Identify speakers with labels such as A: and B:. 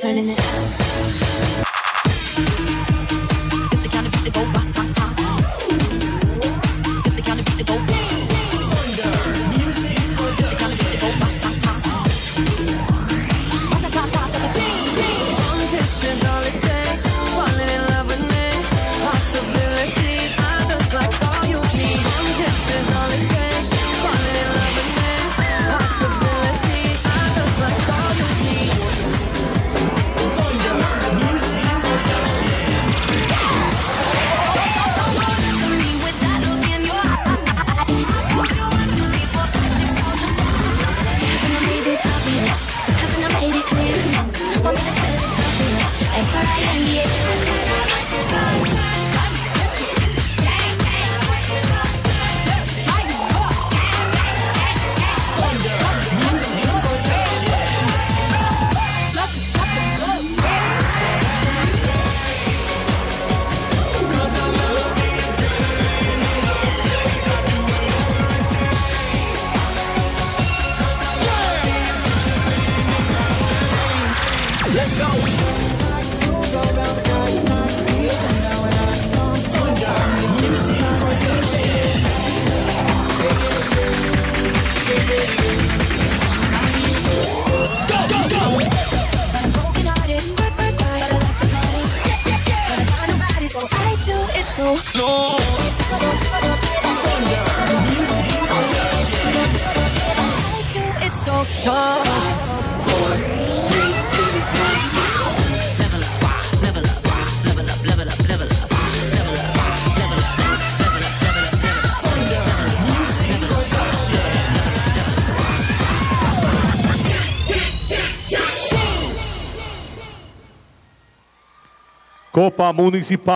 A: turning it up. It's the kind of beat that go rock, top, top. It's the kind of beat that go rock. Music. It's the kind of beat that go rock, top, top. Rock, top, top, top, to the beat.
B: One kiss is all it takes. Falling in love with me. Possibilities. I look like all you need. One kiss is all it takes. Falling in love with me. Possibilities. I look like all you need.
A: Me with that look in your eye. I told you 1, 2, 3, 4, 5, 6, 7 times. Haven't I made it obvious? Haven't I made it clear? Want me to spell it obvious? F-I-N-D-S.
C: Let's go.
A: So no. I do it so no.
C: 4, 3, 2, 1. Level up, level up, level up, level up, level up, level up, level up, level up,
D: Copa Municipal.